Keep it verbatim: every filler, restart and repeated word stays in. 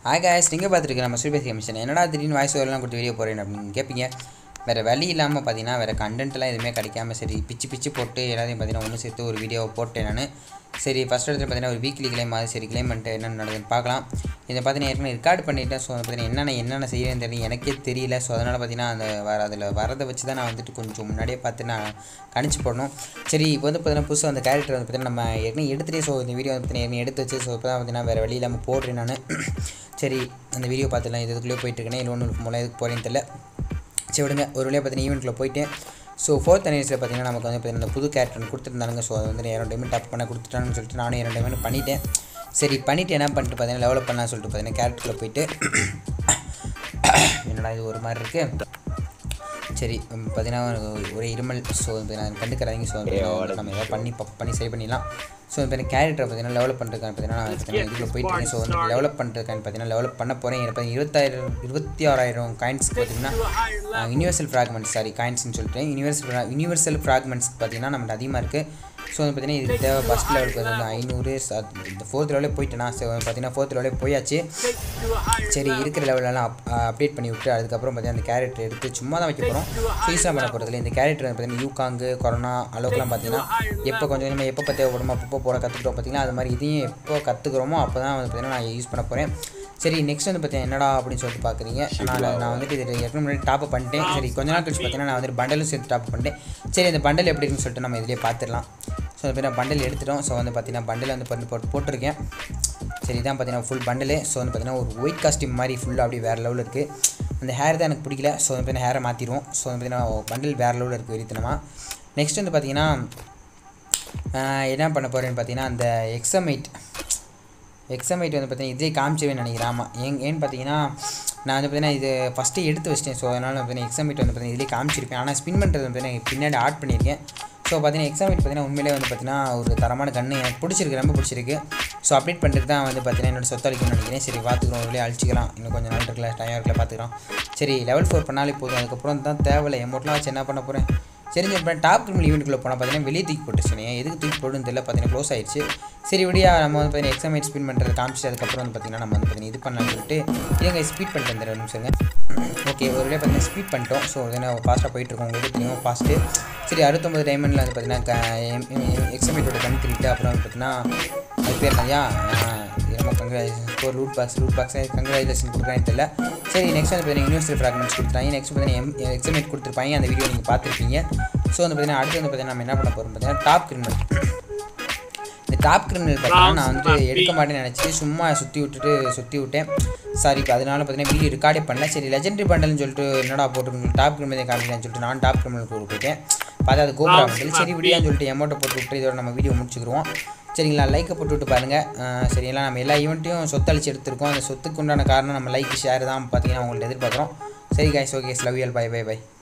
Hi guys, நீங்கள் பார்த்துட்டு நம்ம ஸ்ரீபேஸ் கமிஷன் என்னடா திடீர்னு வாய்ஸ் ஓவர்லாம் கொடுத்து வீடியோ போகிறேன் அப்படின்னு கேட்பீங்க. வேறு வழி இல்லாமல் பார்த்தீங்கன்னா வேறு கண்டென்ட்லாம் எதுவுமே கிடைக்காம சரி பிச்சு பிச்சு போட்டு எல்லாத்தையும் பார்த்தீங்கன்னா ஒன்று சேர்த்து ஒரு வீடியோவை போட்டேன் நான். சரி ஃபஸ்ட் இடத்துல பார்த்தீங்கன்னா ஒரு வீக்லி கிளைம் மாதிரி சரி கிளைம் பண்ணிட்டு என்னென்ன நடக்குதுன்னு பார்க்கலாம். இதை பார்த்தீங்கன்னா ஏற்கனவே ரெக்கார்ட் பண்ணிவிட்டேன். ஸோ பார்த்தீங்கன்னா என்னென்ன என்னென்ன செய்யறேன்னு தெரியும் எனக்கே தெரியல. ஸோ அதனால் பார்த்தீங்கன்னா அந்த வர அதில் வரதை வச்சு தான் நான் வந்துட்டு கொஞ்சம் முன்னாடியே பார்த்து நான் கணிச்சு போடணும். சரி இப்போ வந்து பார்த்தீங்கன்னா புதுசாக அந்த கேரக்டர் வந்து பார்த்தீங்கன்னா நம்ம ஏற்கனவே எடுத்துகிட்டே ஸோ இந்த வீடியோ வந்து பார்த்தீங்கன்னா ஏற்கனவே எடுத்து வச்சு ஸோ இப்போ தான் பார்த்தீங்கன்னா வேறு வழி இல்லாமல் போடுறேன் நான். சரி அந்த வீடியோ பார்த்துலாம் இது இதுக்குள்ளே போயிட்டுருக்கேன் இல்லை ஒன்று மூலம் எதுக்கு போகிறேன்னு தெரியல. சரி விடுங்க ஒரு வழியாக பார்த்தீங்கன்னா ஈவெண்ட்டில் போயிட்டேன். ஸோ ஃபோர்த் அனிவர்சரியில் பார்த்தீங்கன்னா நமக்கு வந்து பார்த்தீங்கன்னா புது கேரக்டர் கொடுத்துருந்தாங்க. ஸோ அது வந்து இரண்டு டைம் டப் பண்ண கொடுத்துட்டாங்கன்னு சொல்லிட்டு நானும் இரண்டு டைம் பண்ணிட்டேன். சரி பண்ணிவிட்டு என்ன பண்ணிட்டு பார்த்தீங்கன்னா டெவலப் பண்ணலாம்னு சொல்லிட்டு பார்த்தீங்கன்னா கேரக்டரில் போயிட்டு என்னடா இது ஒரு மாதிரி இருக்குது. சரி பார்த்தீங்கன்னா ஒரே இருமல். ஸோ நான் கண்டுக்கிறாங்க. ஸோ நம்ம எதாவது பண்ணி பண்ணி சரி பண்ணிடலாம். ஸோ இப்போ எனக்கு கேரக்டரை பார்த்தீங்கன்னா டெவலப் பண்ணுறதுக்கான பார்த்தீங்கன்னா நான் பார்த்தீங்கன்னா இதில் போயிட்டு ஸோ வந்து டெவலப் பண்ணுறதுக்கான பார்த்தீங்கன்னா டெவலப் பண்ண போகிறேன். எனக்கு பார்த்தீங்கன்னா இருபத்தாயிரம் இருபத்தி ஆறாயிரம் காயின்ஸ்க்கு பார்த்தீங்கன்னா யூனிவர்சல் ஃப்ராக்மெண்ட்ஸ் சாரி காயின்ஸ்னு சொல்லிட்டு யூனிவர்சல் யூனிவர்சல் ஃப்ராக்மெண்ட்ஸ் பார்த்தீங்கன்னா நம்மளுக்கு அதிகமாக இருக்குது. ஸோ வந்து பார்த்தீங்கன்னா இது தேவை ஃபஸ்ட் லெவலுக்கு வந்து ஐநூறு இந்த ஃபோர்த் லெவலே போயிட்டேன்னா ஸோ பார்த்தீங்கன்னா ஃபோர்த் லெவலே போயாச்சு. சரி இருக்கிற லெவலெல்லாம் அப் அப்டேட் பண்ணி விட்டு அதுக்கப்புறம் பார்த்தீங்கன்னா அந்த கேரக்டர் எடுத்து சும்மா தான் வைக்க போகிறோம். ஃபீஸாக பண்ண போகிறதுல இந்த கேரக்டர் பார்த்தீங்கன்னா யூகாங்கு கொரோனா அளவுக்குலாம் பார்த்தீங்கன்னா எப்போ கொஞ்சம் கொஞ்சமாக எப்போ தேவைப்படுமோ அப்பப்போ போட கற்றுக்கிட்டோம் பார்த்தீங்கன்னா அது மாதிரி இதையும் எப்போ கற்றுக்குறோமோ அப்போ தான் வந்து பார்த்தீங்கன்னா நான் யூஸ் பண்ண போகிறேன். சரி நெக்ஸ்ட் வந்து பார்த்தீங்கன்னா என்னடா அப்படின்னு சொல்லிட்டு பார்க்குறீங்க. நான் நான் வந்துட்டு இது ஏற்கனவே முன்னாடி டாப் பண்ணிட்டேன். சரி கொஞ்ச நாள் கழிச்சு பார்த்தீங்கன்னா நான் வந்துட்டு பண்டலும் சேர்த்து டாப் பண்ணிட்டேன். சரி இந்த பண்டல் எப்படி இருக்குன்னு சொல்லிட்டு நம்ம இதிலே பார்த்துடலாம். ஸோ இப்போ நான் பண்டல் எடுத்துட்டோம். ஸோ வந்து பார்த்தீங்கன்னா பண்டல் வந்து பண்ணி போட்டு போட்டிருக்கேன். சரி தான் பார்த்தீங்கன்னா ஃபுல் பண்டலு. ஸோ வந்து பார்த்தீங்கன்னா ஒரு ஒயிட் காஸ்டியூம் மாதிரி ஃபுல்லாக அப்படி வேறு லெவலில் இருக்குது. அந்த ஹேர் தான் எனக்கு பிடிக்கல. ஸோ வந்து பார்த்தீங்கன்னா ஹேரை மாற்றிடுவோம். ஸோ வந்து பார்த்தீங்கன்னா பண்டல் வேறு லெவலில் இருக்குது வெறித்தனமாக. நெக்ஸ்ட் வந்து பார்த்தீங்கன்னா என்ன பண்ண போகிறேன்னு பார்த்தீங்கன்னா அந்த எக்ஸமைட் எக்ஸமைட் வந்து பார்த்தீங்கன்னா இதே காமிச்சிருவேன்னு நினைக்கிறேன். ஆமாம் ஏன் ஏன்னு பார்த்தீங்கன்னா நான் வந்து பார்த்தீங்கன்னா இது ஃபஸ்ட்டு எடுத்து வச்சிட்டேன். ஸோ அதனால் வந்து பார்த்தீங்கன்னா எக்ஸமைட் வந்து பார்த்தீங்கன்னா இதிலே காமிச்சிருப்பேன். ஆனால் ஸ்பின் பண்ணுறது வந்து பார்த்தீங்கன்னா பின்னாடி ஆட் பண்ணியிருக்கேன். ஸோ பார்த்தீங்கன்னா எக்ஸாமிட் பார்த்தீங்கன்னா உண்மையிலே வந்து பார்த்தீங்கன்னா ஒரு தரமான கன்று எனக்கு பிடிச்சிருக்கு, ரொம்ப பிடிச்சிருக்கு. ஸோ அப்டேட் பண்ணுறது தான் வந்து பார்த்தீங்கன்னா என்னோட சொத்தளிக்கும்னு நினைக்கிறேன். சரி பார்த்துக்கிறோம் உள்ளே அழிச்சிக்கலாம். இன்னும் கொஞ்சம் நாள் இருக்கல டைம் இருக்கல பார்த்துக்கலாம். சரி லெவல் ஃபோர் பண்ணாலே போதும். அதுக்கப்புறம் தான் தேவையில்லை எமௌண்ட்லாம் வச்சு என்ன பண்ண போகிறேன். சரி இப்போ டாப் கிரிமினல் ஈவெண்ட்டுக்குள்ளே போனால் பார்த்தீங்கன்னா வெளியே தூக்கி போட்டுருச்சு. எதுக்கு தூக்கி போடுன்னு தெரியல. பார்த்தீங்கன்னா க்ளோஸ் ஆயிடுச்சு. சரி விடியா நம்ம வந்து பார்த்தீங்கன்னா எக்ஸாமைட் ஸ்பின் பண்ணுறது காமிச்சிட்டு அதுக்கப்புறம் வந்து பார்த்தீங்கன்னா நம்ம வந்து பார்த்தீங்கன்னா இது பண்ணலாம்னு சொல்லிட்டு இதுங்க ஸ்பீட் பண்ணிட்டு வந்துடுற நிமிஷங்க. ஓகே ஒரு வழியாக பார்த்தீங்கன்னா ஸ்பீட் பண்ணிட்டோம். ஸோ பார்த்தீங்கன்னா ஃபாஸ்ட்டாக போயிட்டுருக்கோம். உங்களுக்கு தெரியும் ஃபாஸ்ட்டு. சரி அறுபத்தொம்பது டைமண்டில் வந்து பார்த்தீங்கன்னா எக்ஸாமைட்டோட கண் கிரிட்டு அப்புறம் வந்து பார்த்தீங்கன்னா அது பேர் நிறையா ரொம்ப கங்க்ராச்சுலேஷன் ஒரு loot box loot box congratulation கொடுக்குறான்னு தெரியல. சரி நெக்ஸ்ட் வந்து பார்த்தீங்கன்னா யூனிவர்சல் ஃப்ராக்மெண்ட்ஸ் கொடுத்துட்டாங்க. நெக்ஸ்ட் பார்த்தீங்கன்னா எக்ஸாமைட் கொடுத்துருப்பாங்க. அந்த வீடியோ நீங்கள் பார்த்துருப்பீங்க. ஸோ வந்து பார்த்தீங்கன்னா அடுத்து வந்து பார்த்தீங்கன்னா நம்ம என்ன பண்ண போகிறோம் பார்த்தீங்கன்னா டாப் கிரிமினல். இந்த டாப் கிரிமினல் பார்த்தீங்கன்னா நான் வந்து எடுக்க மாட்டேன்னு நினச்சிட்டு சும்மா சுற்றி விட்டுட்டு சுற்றி விட்டேன். சாரி இப்போ அதனால பார்த்தீங்கன்னா வீடியோ ரெக்கார்டே பண்ணல. சரி லெஜெண்டரி பண்டல்னு சொல்லிட்டு என்னடா போட்டுருக்கோம் டாப் கிரிமினல் காமிக்கலான்னு சொல்லிட்டு நான் டாப் கிரிமினல் போயிட்டேன். பார்த்தா அது கோப்ரா வந்து சரி வீடியோன்னு சொல்லிட்டு அமௌண்ட்டை போட்டு விட்டு இதோட நம்ம வீடியோ முடிச்சுக்கிறோம். சரிங்களா லைக்கை போட்டு விட்டு பாருங்கள். சரிங்களா நம்ம எல்லா ஈவெண்ட்டையும் சொத்தளிச்சு எடுத்துருக்கோம். அந்த சொத்துக்கு உண்டான காரணம் நம்ம லைக் ஷேர் தான் பார்த்தீங்கன்னா அவங்கள்ட்ட எதிர்பார்க்குறோம். சரி guys okay love you all bye bye by.